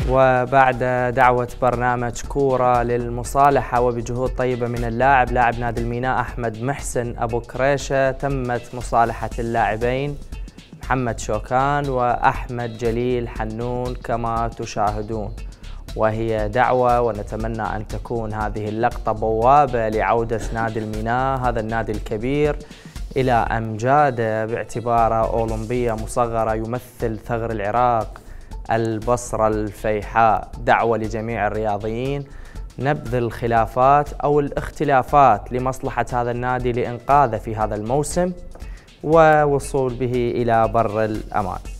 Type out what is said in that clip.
وبعد دعوة برنامج كورة للمصالحة وبجهود طيبة من لاعب نادي الميناء أحمد محسن أبو كريشة، تمت مصالحة اللاعبين محمد شوكان وأحمد جليل حنون كما تشاهدون، وهي دعوة ونتمنى أن تكون هذه اللقطة بوابة لعودة نادي الميناء، هذا النادي الكبير، إلى أمجاده باعتباره أولمبية مصغرة يمثل ثغر العراق، البصرة الفيحاء. دعوة لجميع الرياضيين نبذ الخلافات أو الاختلافات لمصلحة هذا النادي لإنقاذه في هذا الموسم ووصول به إلى بر الأمان.